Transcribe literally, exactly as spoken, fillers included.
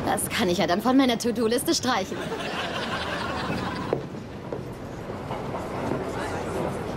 Das kann ich ja dann von meiner To-Do-Liste streichen.